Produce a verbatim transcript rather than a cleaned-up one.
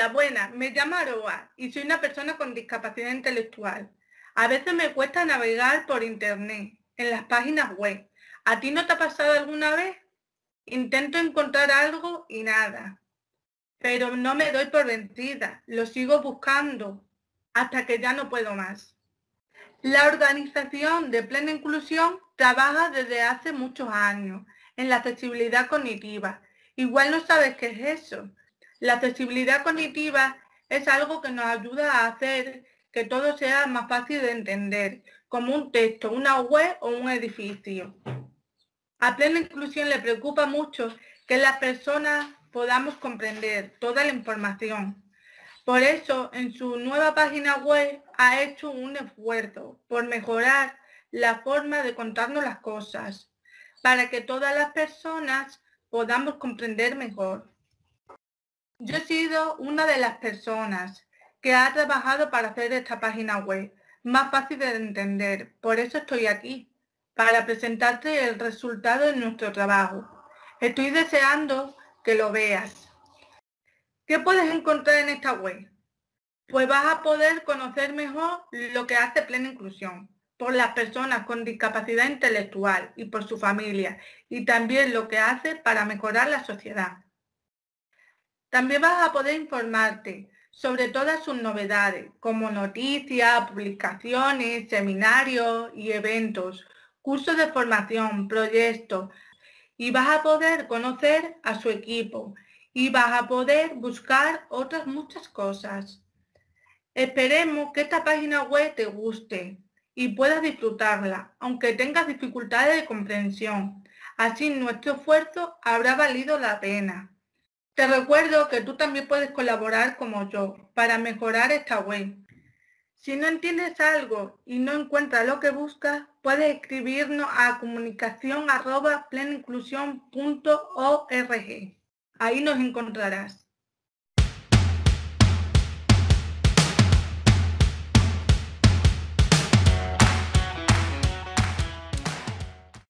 Hola, buenas, me llamo Aroa y soy una persona con discapacidad intelectual. A veces me cuesta navegar por internet, en las páginas web. ¿A ti no te ha pasado alguna vez? Intento encontrar algo y nada, pero no me doy por vencida, lo sigo buscando hasta que ya no puedo más. La organización de Plena Inclusión trabaja desde hace muchos años en la accesibilidad cognitiva. Igual no sabes qué es eso. La accesibilidad cognitiva es algo que nos ayuda a hacer que todo sea más fácil de entender, como un texto, una web o un edificio. A Plena Inclusión le preocupa mucho que las personas podamos comprender toda la información. Por eso, en su nueva página web ha hecho un esfuerzo por mejorar la forma de contarnos las cosas, para que todas las personas podamos comprender mejor. Yo he sido una de las personas que ha trabajado para hacer esta página web más fácil de entender. Por eso estoy aquí, para presentarte el resultado de nuestro trabajo. Estoy deseando que lo veas. ¿Qué puedes encontrar en esta web? Pues vas a poder conocer mejor lo que hace Plena Inclusión por las personas con discapacidad intelectual y por su familia, y también lo que hace para mejorar la sociedad. También vas a poder informarte sobre todas sus novedades, como noticias, publicaciones, seminarios y eventos, cursos de formación, proyectos, y vas a poder conocer a su equipo y vas a poder buscar otras muchas cosas. Esperemos que esta página web te guste y puedas disfrutarla, aunque tengas dificultades de comprensión. Así nuestro esfuerzo habrá valido la pena. Te recuerdo que tú también puedes colaborar como yo para mejorar esta web. Si no entiendes algo y no encuentras lo que buscas, puedes escribirnos a comunicación arroba plena inclusión punto org. Ahí nos encontrarás.